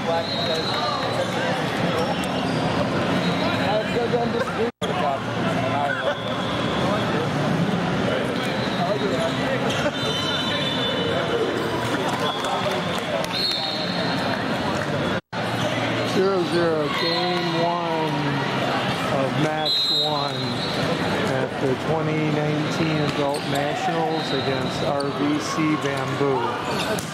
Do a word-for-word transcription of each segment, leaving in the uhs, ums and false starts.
Zero zero, game one of match one at the twenty nineteen Adult Nationals against R V C Bamboo.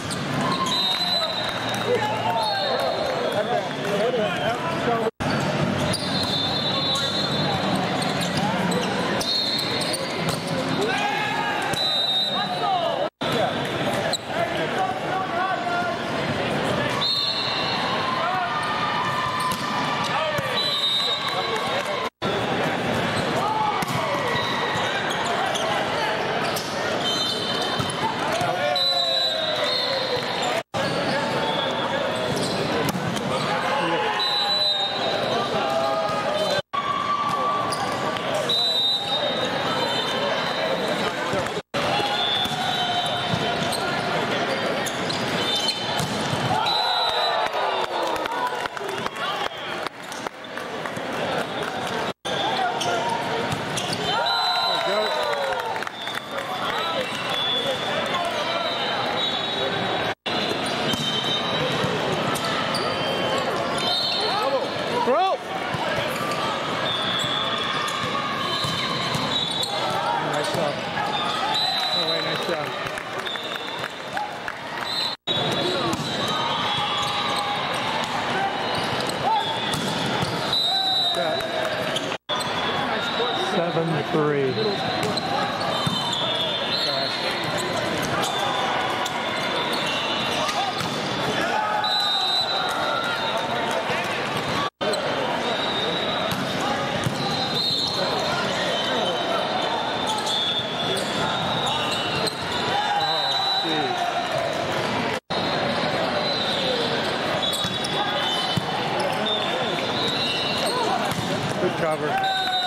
seven three. Good cover.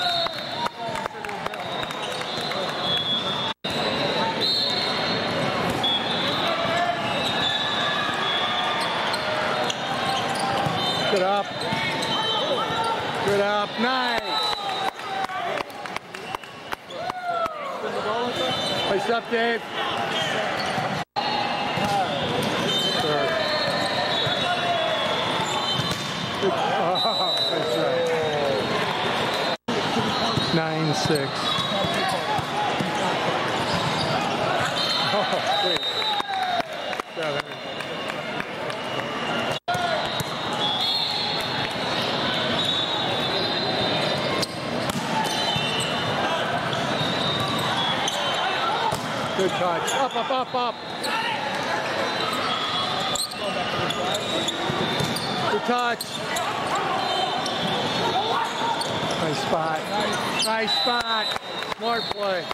Good up. Good up. Nice. Nice up, Dave. Sure. Oh, that's right. Nine six. Oh, wait. Seven. Good touch. Up, up, up, up. Good touch. Nice spot. Nice spot. Smart play.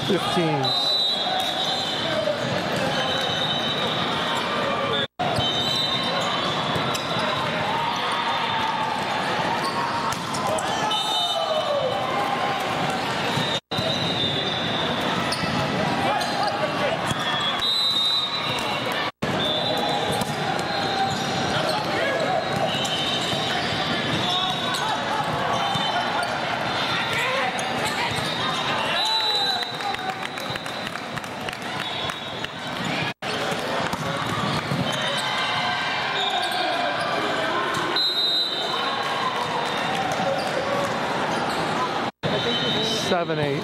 fifteens. Seven, eight.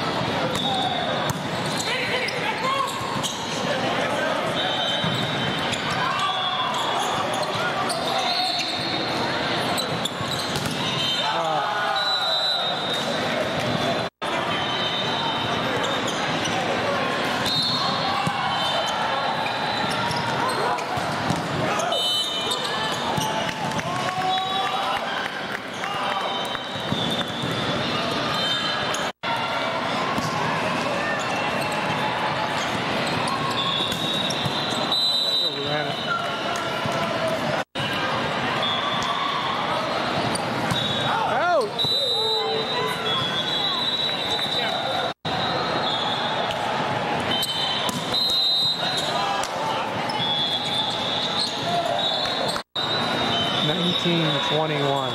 nineteen twenty-one.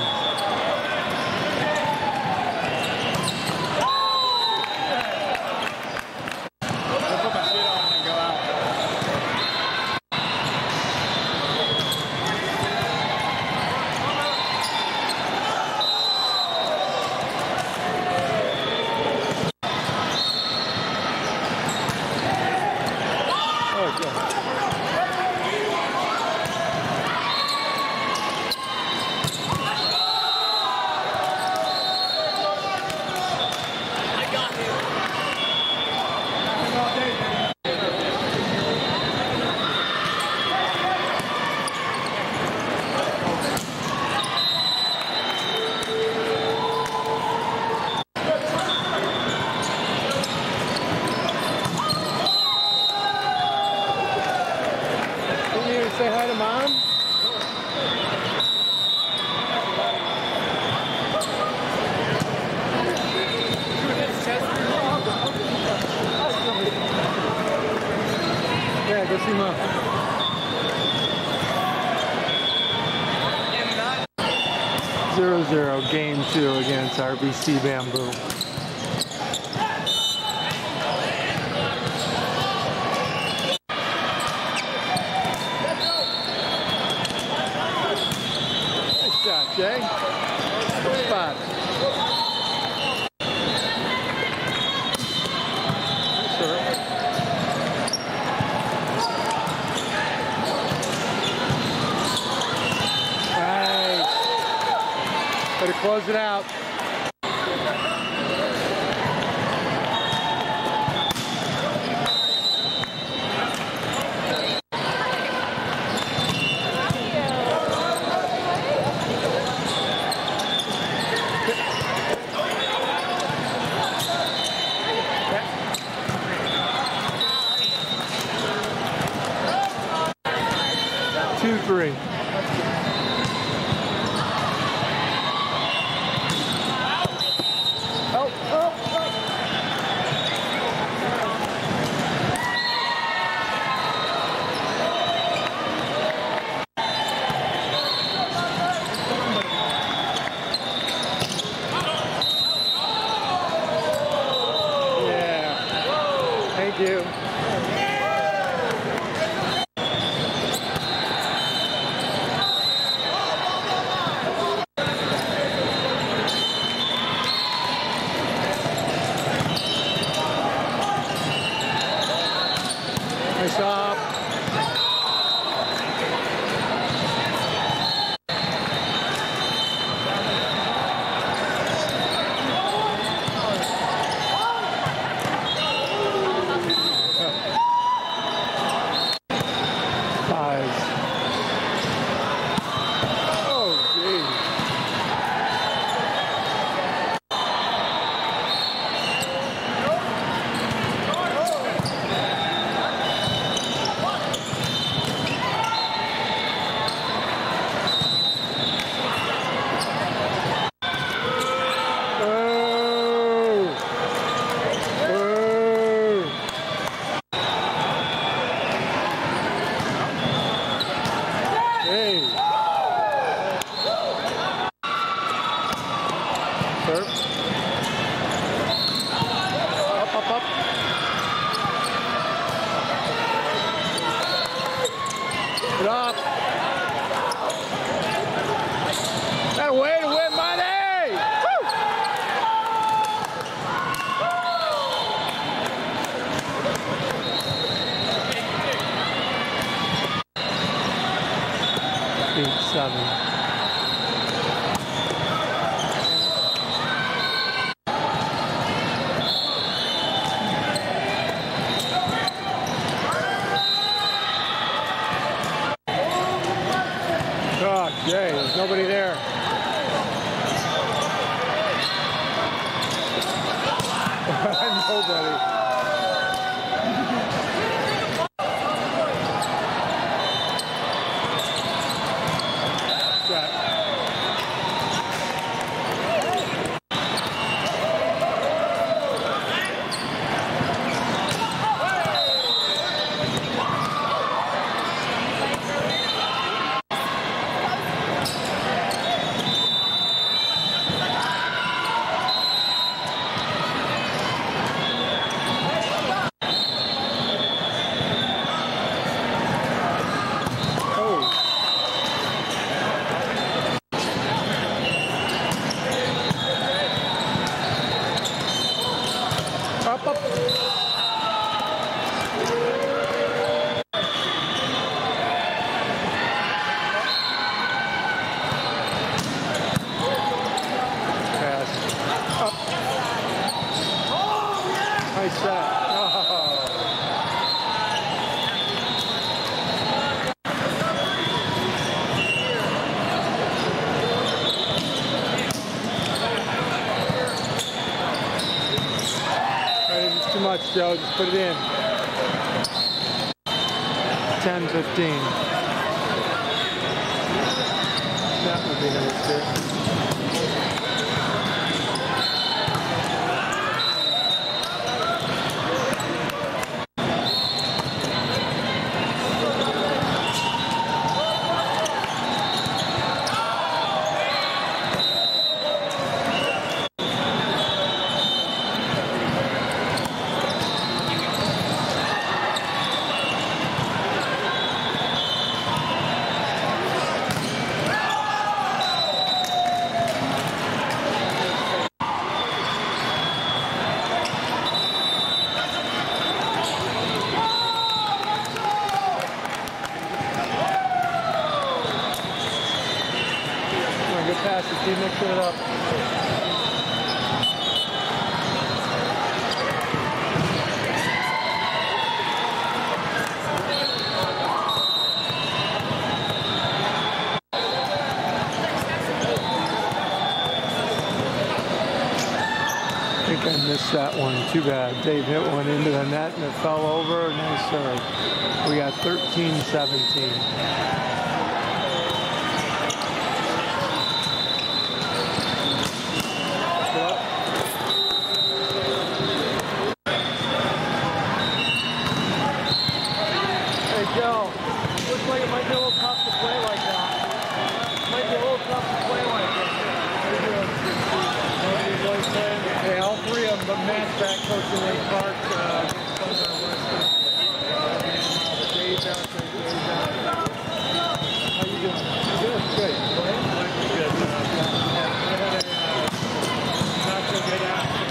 Say hi to Mom. Yeah, go see Mom. Zero zero, game two against R B C Bamboo. Jay, good spot. Nice. Better close it out. Two, three. Serve. Up, up, up. Get up. That way to win money! Eight, seven. Oh, Jay, there's nobody there. Nobody. Up, up. Pass. Up. Nice set. Oh. Too much, Joe. Just put it in. ten fifteen. That would be nice too. Good pass, keep mixing it up. I think I missed that one. Too bad. Dave hit one into the net and it fell over. Nice serve. We got thirteen seventeen. Joe, looks like it might be a little tough to play like that. It might be a little tough to play like that. Hey, all three of them, but Matt's back coaching Lake Park. Uh, Dave's out there, Dave's out there. How you doing? You doing good? Playing? Good. Uh, I had a uh, not so good after.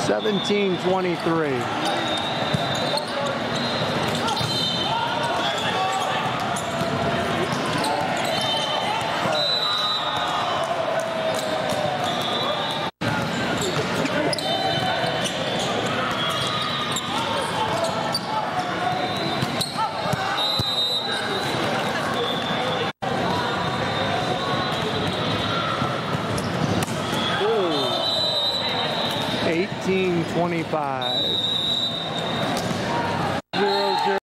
seventeen twenty-three. eighteen twenty-five.